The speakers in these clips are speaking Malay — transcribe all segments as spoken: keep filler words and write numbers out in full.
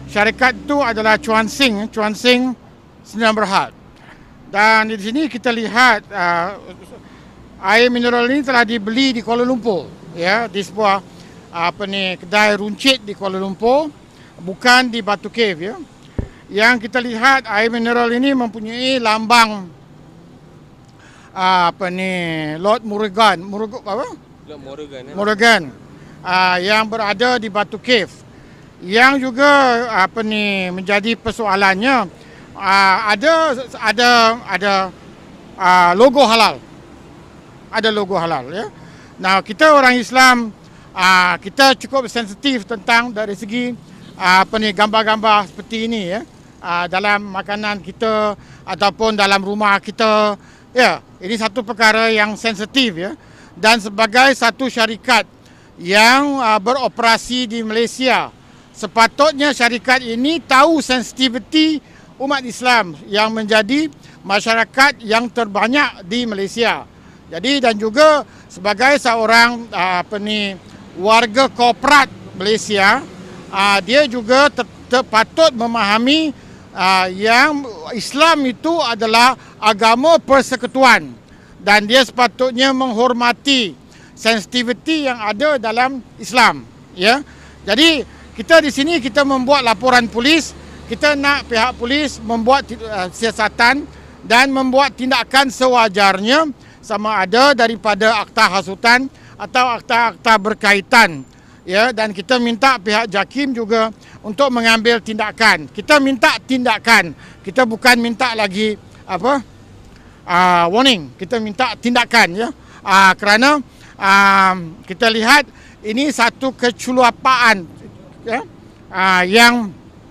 syarikat itu adalah Chuan Sing, Chuan Sing Sdn Bhd. Dan di sini kita lihat uh, air mineral ini telah dibeli di Kuala Lumpur, ya, di sebuah apa ni kedai runcit di Kuala Lumpur, bukan di Batu Cave, ya. Yang kita lihat air mineral ini mempunyai lambang uh, apa ni Lord Morrigan, Morrigan apa? Lord Morrigan. Ya? Morrigan uh, yang berada di Batu Cave. Yang juga apa ni menjadi persoalannya, uh, ada ada ada uh, logo halal. Ada logo halal, ya. Nah, kita orang Islam, uh, kita cukup sensitif tentang dari segi uh, apa ni gambar-gambar seperti ini, ya. Uh, dalam makanan kita ataupun dalam rumah kita, ya. Ini satu perkara yang sensitif, ya. Dan sebagai satu syarikat yang uh, beroperasi di Malaysia, sepatutnya syarikat ini tahu sensitiviti umat Islam yang menjadi masyarakat yang terbanyak di Malaysia. Jadi dan juga sebagai seorang uh, apa ni warga korporat Malaysia, uh, dia juga ter, ter, patut memahami uh, yang Islam itu adalah agama persekutuan dan dia sepatutnya menghormati sensitiviti yang ada dalam Islam, ya. Jadi kita di sini kita membuat laporan polis, kita nak pihak polis membuat uh, siasatan dan membuat tindakan sewajarnya, sama ada daripada akta hasutan atau akta-akta berkaitan, ya. Dan kita minta pihak JAKIM juga untuk mengambil tindakan. Kita minta tindakan, kita bukan minta lagi apa uh, warning, kita minta tindakan, ya. Uh, kerana uh, kita lihat ini satu keculapaan, ya, uh, yang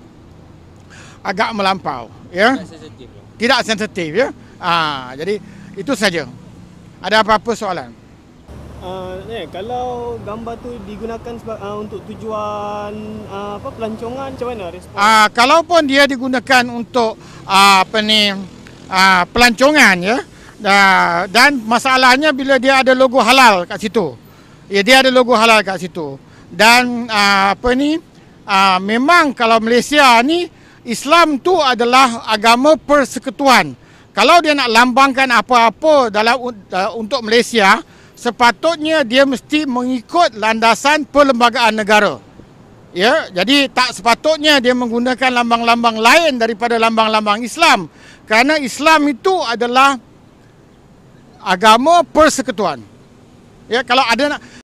agak melampau, ya. Tidak sensitif. Tidak sensitif, ya. Uh, jadi itu saja. Ada apa-apa soalan? Uh, eh, kalau gambar tu digunakan sebab, uh, untuk tujuan uh, apa pelancongan, macam mana respon? Uh, kalaupun dia digunakan untuk uh, apa ni uh, pelancongan, ya, uh, dan masalahnya bila dia ada logo halal kat situ, ya, dia ada logo halal kat situ, dan uh, apa ni uh, memang kalau Malaysia ni Islam tu adalah agama persekutuan. Kalau dia nak lambangkan apa-apa dalam uh, untuk Malaysia, sepatutnya dia mesti mengikut landasan perlembagaan negara. Ya, jadi tak sepatutnya dia menggunakan lambang-lambang lain daripada lambang-lambang Islam. Kerana Islam itu adalah agama persekutuan. Ya, kalau ada nak